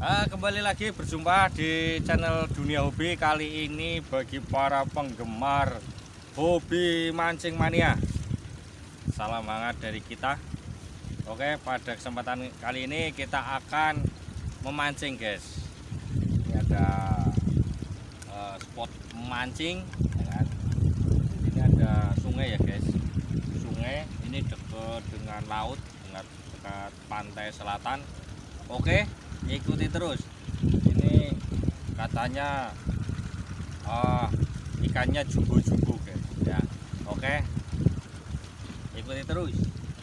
Kembali lagi berjumpa di channel Dunia Hobi. Kali ini bagi para penggemar hobi mancing mania, salam hangat dari kita. Oke, pada kesempatan kali ini kita akan memancing, guys. Ini ada spot memancing, ya kan? Ini ada sungai ya, guys. Sungai ini dekat dengan laut, dekat pantai selatan. Oke, ikuti terus. Ini katanya ikannya jumbo-jumbo, guys, ya. Oke, ikuti terus.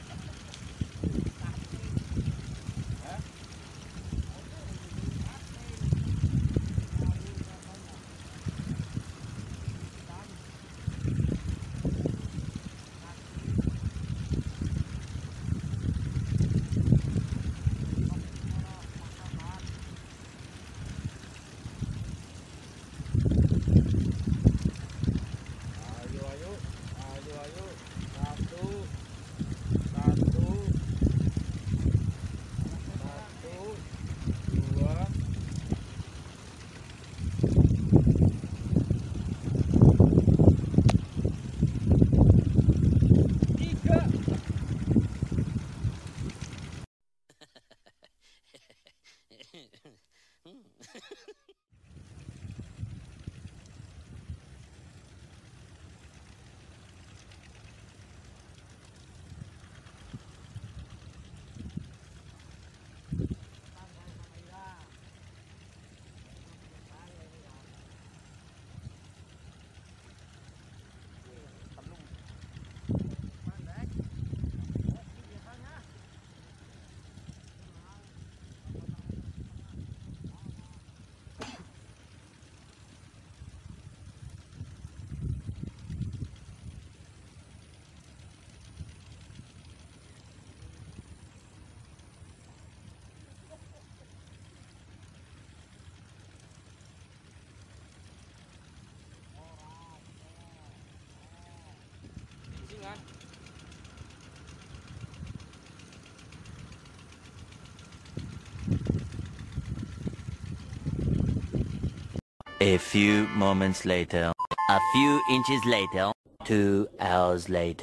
A few moments later, a few inches later, 2 hours later,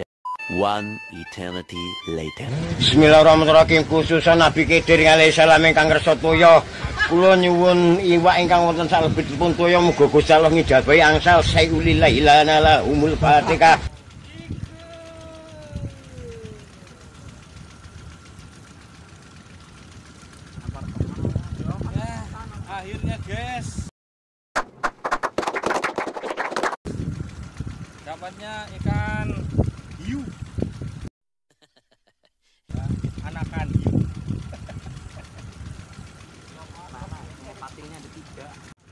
1 eternity later. Bismillahirrahmanirrahim. Khususan Nabi Khidir alaihi salam ingkang kersa toya, kula nyuwun iwak ingkang wonten salebetipun toya muga Gusti Allah ngijabahi angsal sayulillah ilana la umul Fatihah. Akhirnya, guys, dapatnya ikan hiu, anakan hiu. Patingnya ada 3.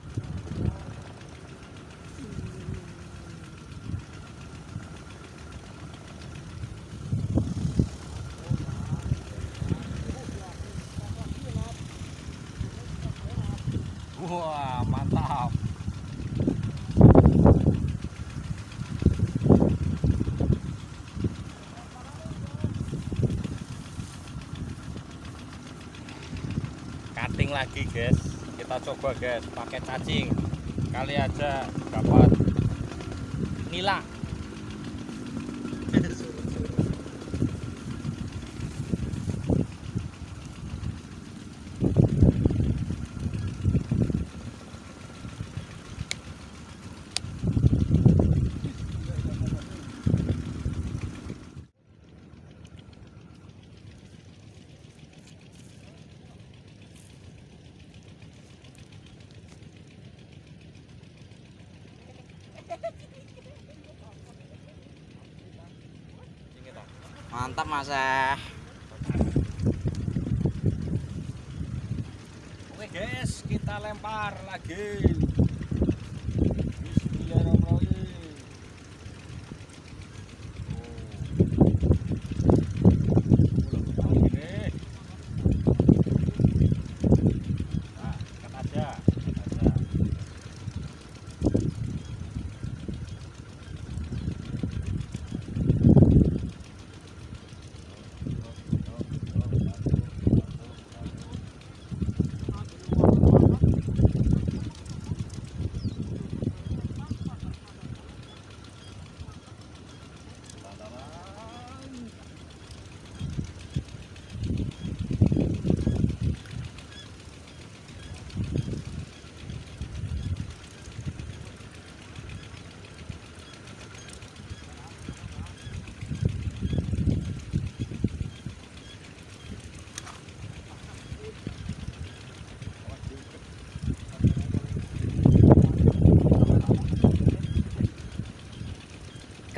Wah, mantap. Cutting lagi, guys. Kita coba, guys, pakai cacing. Kali aja dapat nila. Mantap, Mas. Oke, guys, kita lempar lagi. Bismillahirrahmanirrahim. Nah, ikat aja.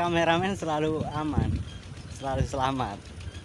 kameramen selalu aman, selalu selamat.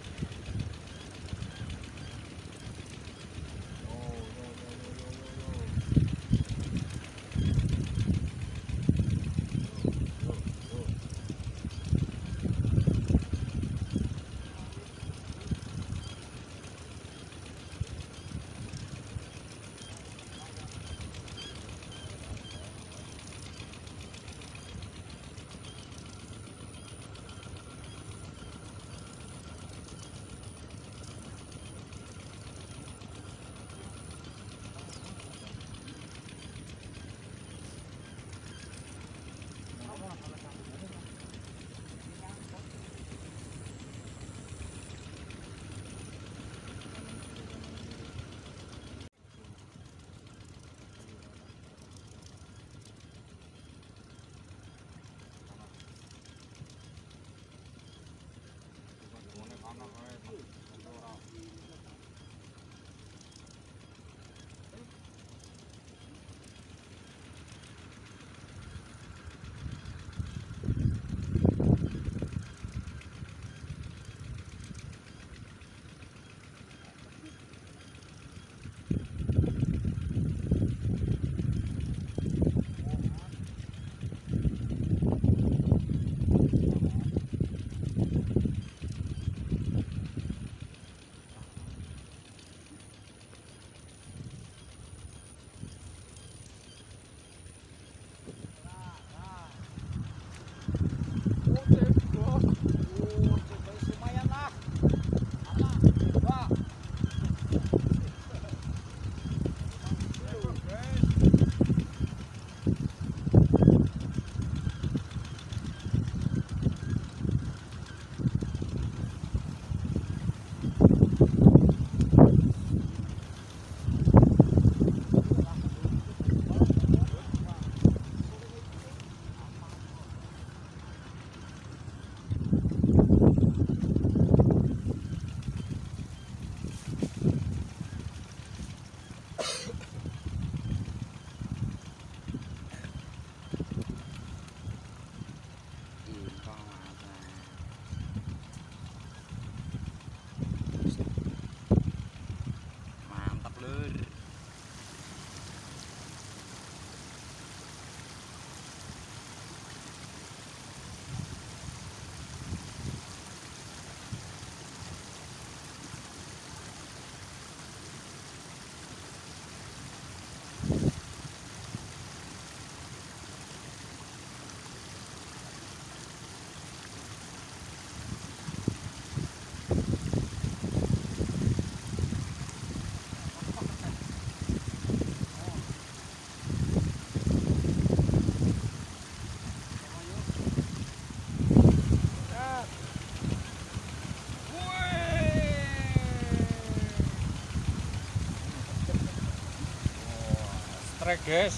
Strike guys.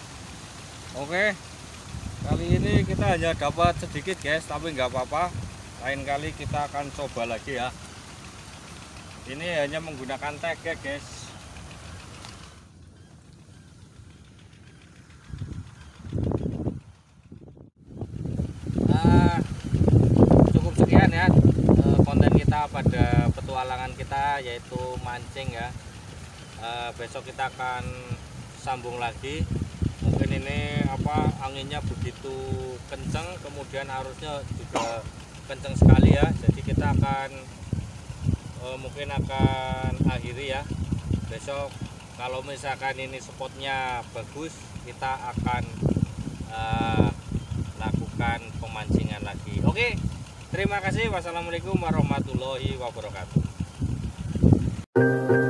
Oke, kali ini kita hanya dapat sedikit guys, tapi nggak apa-apa, lain kali kita akan coba lagi ya. Ini hanya menggunakan tag guys. Cukup sekian ya konten kita pada petualangan kita, yaitu mancing ya. Besok kita akan sambung lagi. Mungkin ini anginnya begitu kencang, kemudian arusnya juga kencang sekali ya. Jadi kita akan mungkin akan akhiri ya. Besok kalau misalkan ini spotnya bagus, kita akan lakukan pemancingan lagi. Oke, terima kasih. Wassalamualaikum warahmatullahi wabarakatuh.